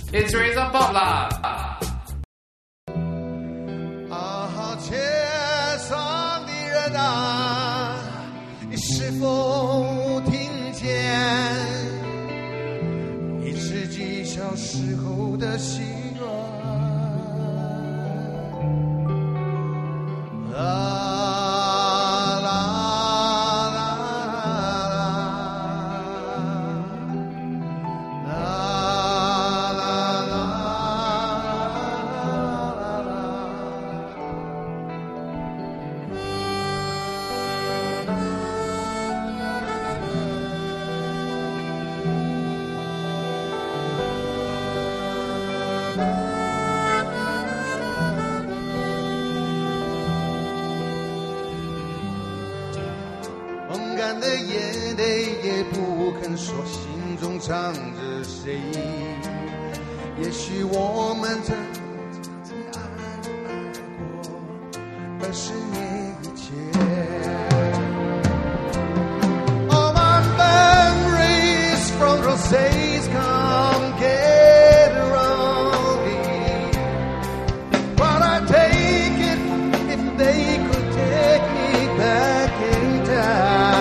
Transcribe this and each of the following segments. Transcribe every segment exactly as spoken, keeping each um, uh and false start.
It's Razor Pop 啦！ 啊，街上的人啊，你是否听见一只鸡小时候的心啊？啊的眼泪也不肯说心中藏着谁，也许我们曾经爱过二十年以前。 All my memories from those days come get around me, but I take it if they could take me back in time.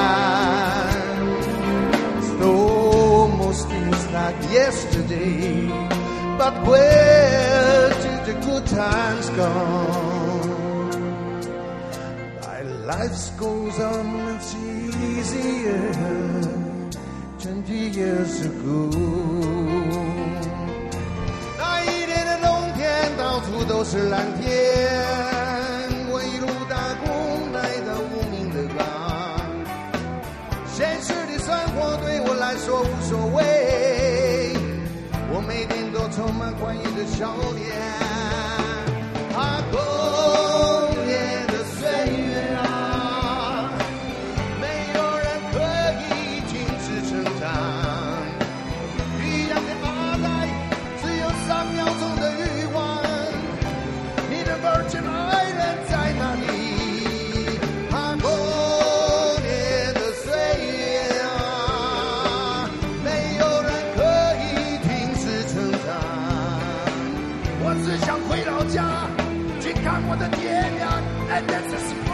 Like yesterday, but where did the good times go? My life goes on, it's easier twenty years ago. 那一年的冬天，到处都是蓝天，我一路打工来到无名的港，现实的生活对我来说无所谓。 我每天都充满欢愉的笑脸，啊，狗脸的岁月啊，没有人可以停止成长。一样的发呆，只有三秒钟的欲望。你的 virgin 爱人在哪里？啊，狗脸的岁月啊，没有人可以。 我只想回老家，去看我的爹娘 ，and that's